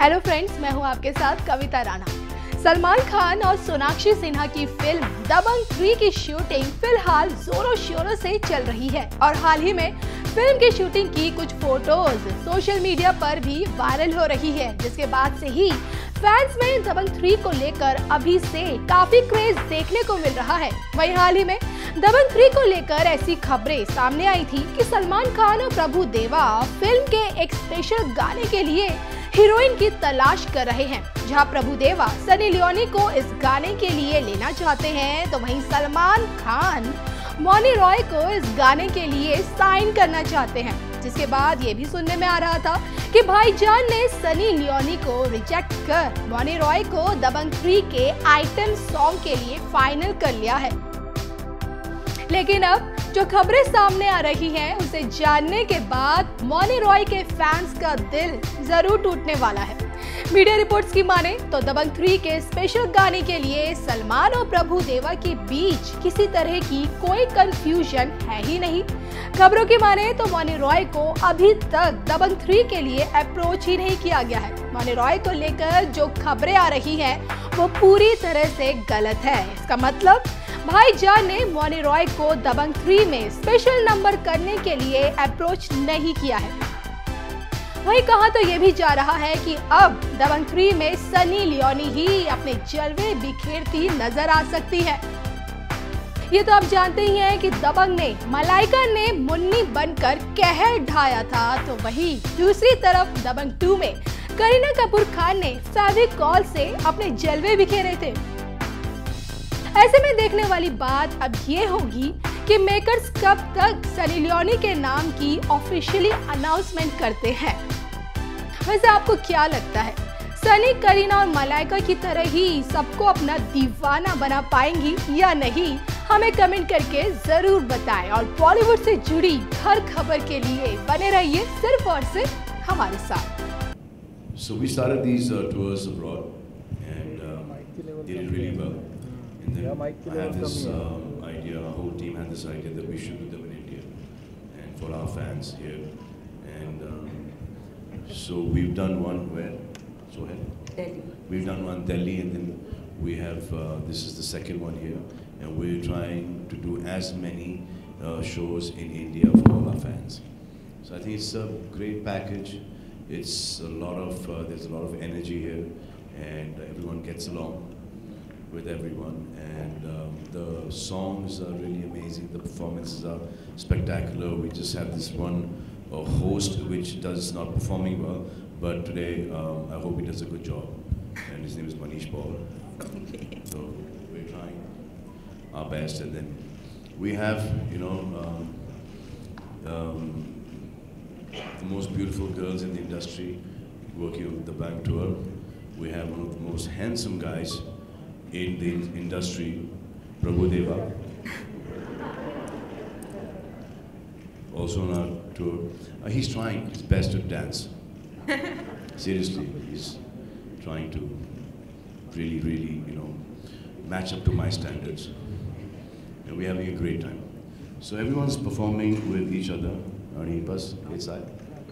Hello friends, मैं हूं आपके साथ कविता राणा। सलमान खान और सोनाक्षी सिन्हा की फिल्म दबंग 3 की शूटिंग फिलहाल जोरों शोरों से चल रही है और हाल ही में फिल्म की शूटिंग की कुछ फोटोज सोशल मीडिया पर भी वायरल हो रही है, जिसके बाद से ही फैंस में दबंग 3 को लेकर अभी से काफी क्रेज देखने को मिल रहा है। वहीं हाल ही में दबंग 3 को लेकर ऐसी खबरें सामने आई थी कि सलमान खान और प्रभु देवा फिल्म के एक स्पेशल गाने के लिए हीरोइन की तलाश कर रहे हैं। जहां प्रभु देवा सनी लियोनी को इस गाने के लिए लेना चाहते हैं, तो वहीं सलमान खान मौनी रॉय को इस गाने के लिए साइन करना चाहते हैं। जिसके बाद ये भी सुनने में आ रहा था कि भाईजान ने सनी लियोनी को रिजेक्ट कर मौनी रॉय को दबंग 3 के आइटम सॉन्ग के लिए फाइनल कर लिया है। लेकिन अब जो खबरें सामने आ रही हैं, उसे जानने के बाद मौनी रॉय के फैंस का दिल जरूर टूटने वाला है। मीडिया रिपोर्ट्स की माने तो दबंग 3 के स्पेशल गाने के लिए सलमान और प्रभु देवा के बीच किसी तरह की कोई कंफ्यूजन है ही नहीं। खबरों की माने तो मौनी रॉय को अभी तक दबंग 3 के लिए अप्रोच ही नहीं किया गया है। मौनी रॉय को लेकर जो खबरें आ रही हैं, वो पूरी तरह से गलत है। इसका मतलब भाईजान ने मौनी रॉय को दबंग 3 में स्पेशल नंबर करने के लिए अप्रोच नहीं किया है। वहीं कहा तो ये भी जा रहा है कि अब दबंग 3 में सनी लियोनी ही अपने जलवे बिखेरती नजर आ सकती है। ये तो आप जानते ही हैं कि दबंग ने मलाइका ने मुन्नी बनकर कहर ढाया था, तो वहीं दूसरी तरफ दबंग 2 में करीना कपूर खान ने फेविकॉल से अपने जलवे बिखेरे थे। ऐसे में देखने वाली बात अब ये होगी कि मेकर्स कब तक सनी लियोनी के नाम की ऑफिशियली अनाउंसमेंट करते हैं। वैसे आपको क्या लगता है, सनी, करीना और मलाइका की तरह ही सबको अपना दीवाना बना पाएंगी या नहीं? हमें कमेंट करके जरूर बताएं और बॉलीवुड से जुड़ी हर खबर के लिए बने रहिए सिर्फ और सिर्फ हमारे साथ। So we started these tours abroad and did it really well. And then I had this idea, our whole team had this idea that we should do them in India and for our fans here. And so we've done one where? So ahead. Delhi. We've done one Delhi, and then we have, this is the second one here. And we're trying to do as many shows in India for all our fans. So I think it's a great package. It's a lot of, there's a lot of energy here, and everyone gets along with everyone, and the songs are really amazing, the performances are spectacular. We just have this one host which does not performing well, but today I hope he does a good job, and his name is Manish Paul. So we're trying our best, and then we have, you know, the most beautiful girls in the industry working with the Bank Tour. We have one of the most handsome guys in the industry, Prabhu Deva, also on our tour. He's trying his best to dance. Seriously, he's trying to really, you know, match up to my standards. And we're having a great time. So everyone's performing with each other. Arnie, bus, inside.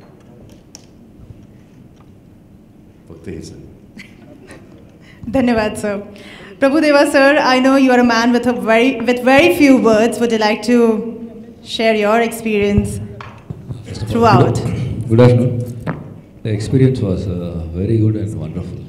Dhanyawad, sir. Prabhu Deva, sir, I know you are a man with very few words. Would you like to share your experience throughout? Good afternoon. The experience was very good and wonderful.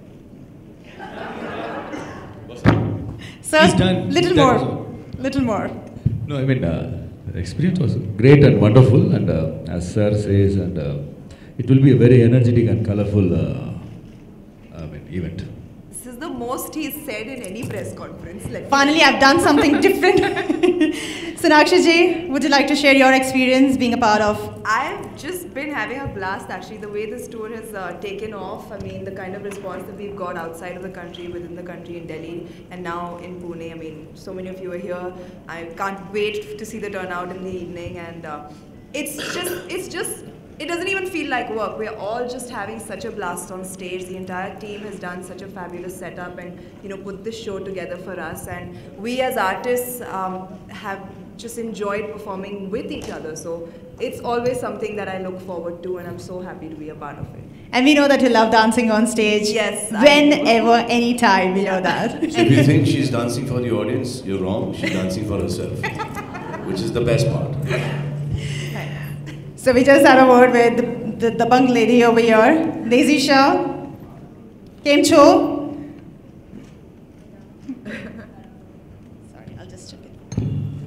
Sir, little more. No, I mean, the experience was great and wonderful, and as sir says, and it will be a very energetic and colorful event. This is the most he's said in any press conference. Finally, I've done something different. Sonakshi ji, would you like to share your experience being a part of? I've just been having a blast actually. The way this tour has taken off, I mean, the kind of response that we've got outside of the country, within the country, in Delhi, and now in Pune. I mean, so many of you are here. I can't wait to see the turnout in the evening, and it's just. It doesn't even feel like work. We're all just having such a blast on stage. The entire team has done such a fabulous setup and, you know, put this show together for us. And we as artists have just enjoyed performing with each other. So it's always something that I look forward to, and I'm so happy to be a part of it. And we know that you love dancing on stage. Yes, I Whenever, anytime, we know that. So if you think she's dancing for the audience, you're wrong. She's dancing for herself, which is the best part. So we just had a word with the bunk lady over here, Daisy Shah. Came Cho. Sorry, I'll just check it.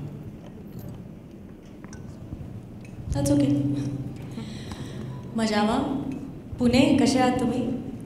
That's okay. मजामा Pune कसे आहात तुम्ही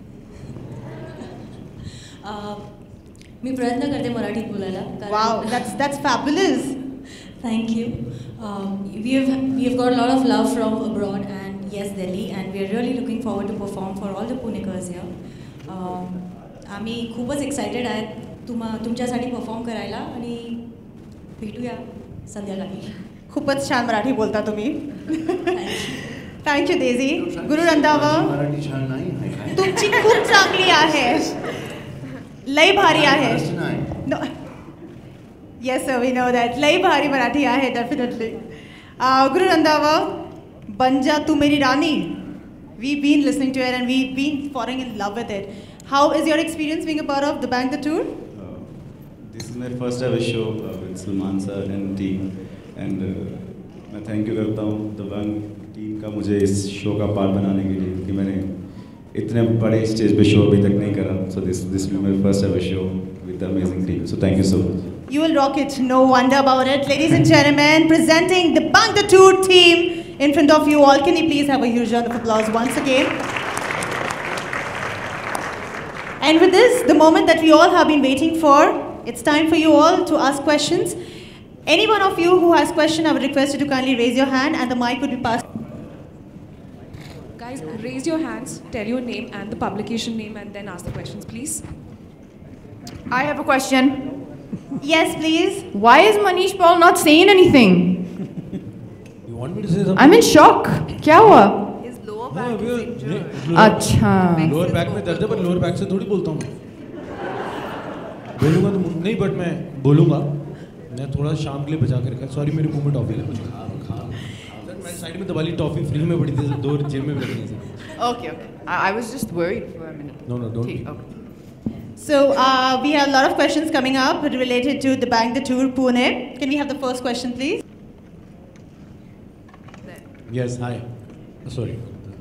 मी प्रयत्न करते मराठीत बोलायला Wow, that's fabulous. Thank you. We have got a lot of love from abroad and yes, Delhi, and we are really looking forward to perform for all the Punekars here. आम्ही खूपच excited आहेत तुमच्यासाठी perform करायला आणि भेटूया संध्याकाळी. खूपच छान मराठी बोलता तुम्ही. Thank you, Daisy. Guru Randhawa. Marathi छान नाही आहे. तुमची खूप चांगली आहे. लय भारी आहे. No. Yes, sir, we know that. लय भारी मराठी आहे, definitely. Guru Randhawa, Banja Tu Meri Rani. We've been listening to it and we've been falling in love with it. How is your experience being a part of the Bang the Tour? This is my first ever show with Salman sir and team. And मैं thank you करता हूँ The Bang team का मुझे इस show का part बनाने के लिए क्योंकि मैंने इतने बड़े स्टेज पे शो अभी तक नहीं करा. So this will be my first ever show with the amazing team. So thank you so much. You will rock it, no wonder about it. Ladies and gentlemen, presenting the Bang the Tour team in front of you all. Can you please have a huge round of applause once again? And with this, the moment that we all have been waiting for, it's time for you all to ask questions. Any one of you who has question, I would request you to kindly raise your hand and the mic would be passed. Guys, raise your hands, tell your name and the publication name and then ask the questions, please. I have a question. Yes, please. Why is Manish Paul not saying anything? You want me to say something? I'm in shock. क्या हुआ? His lower back is injured. अच्छा. Lower back में दर्द है पर lower back से थोड़ी बोलता हूँ मैं. बोलूँगा तो नहीं बट मैं बोलूँगा. मैं थोड़ा शाम के लिए बचा के रखा. सॉरी मेरे मुंह में टॉफी है. मैं साइड में दबा ली टॉफी फ्री में पड़ी थी 2 जेब में रखनी थी. Okay. I was just worried for a minute. No, don't. Okay. So we have a lot of questions coming up related to the Bang the Tour Pune. Can we have the first question, please? Yes, hi. Sorry.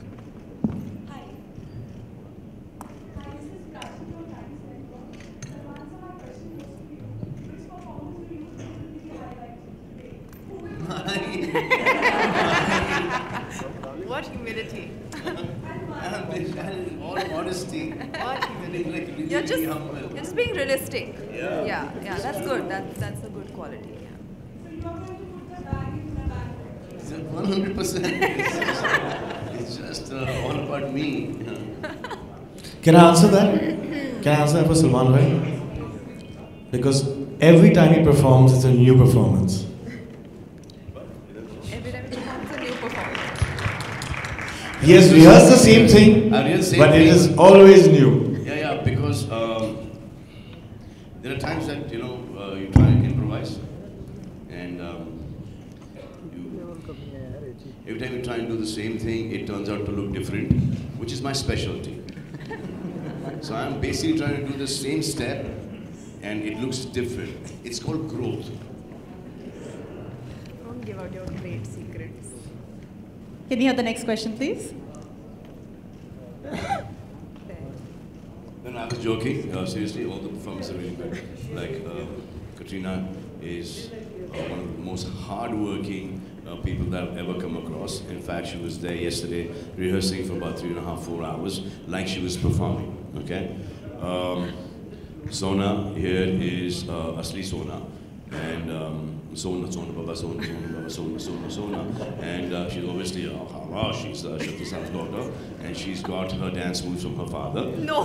What humility. All modesty. What humility. You're just being realistic. Yeah, that's good. That's a good quality. Yeah. 100%. It's just all about me. Can I answer that? Can I answer that for Salman bhai? Because every time he performs, it's a new performance. Every time it's a new performance. He has rehearsed the same thing, but it is always new. Yeah, because there are times that you try and improvise, and every time you try and do the same thing, it turns out to look different, which is my specialty. So I'm basically trying to do the same step, and it looks different. It's called growth. Don't give out your great secrets. Can we have the next question, please? No, I was joking. Seriously, all the performances are really good. Like Katrina is one of the most hard-working people that I've ever come across. In fact, she was there yesterday rehearsing for about 3.5-4 hours, like she was performing. Okay. Sona here is Asli Sona, and Sona Baba, Sona, and she's obviously she's Shakti Sa's daughter, and she's got her dance moves from her father. No.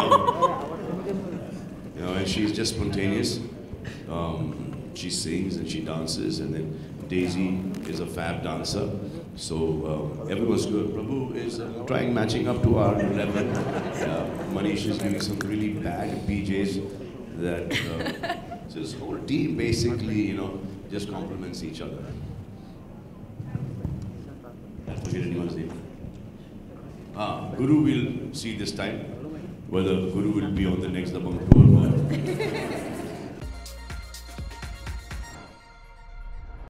And she's just spontaneous. She sings and she dances, and then Daisy is a fab dancer. So everyone's good. Prabhu is trying matching up to our level. Manish is doing some really bad BJs that. So this whole team basically, just complements each other. I forget anyone's name. Guru will see this time whether Guru will be on the next Dabang tour or